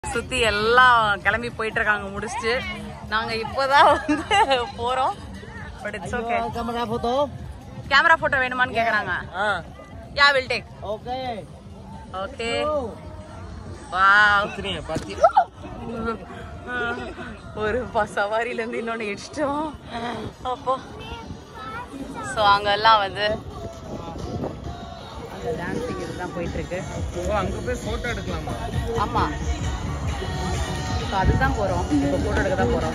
சுத்தி எல்லாம் கிளம்பி போயிட்டு இருக்காங்க முடிச்சிட்டு. நாங்க இப்போதான் வந்து போறோம். But it's okay. Camera photo வேணுமான்னு கேக்குறாங்க. Yeah will take. Okay okay. Wow. ஒரு சவாரில இருந்து இன்னொன்னு இடிச்சிட்டோம். அப்போ ஸோ அங்கெல்லாம் வந்து அந்த டான்ஸிங் இதுதான் போயிட்டு இருக்கு. அங்க போய் போட்டோ எடுக்கலாமா? ஆமா, ஸோ அதுதான் போறோம். இப்போ போட்டோ எடுக்க தான் போறோம்.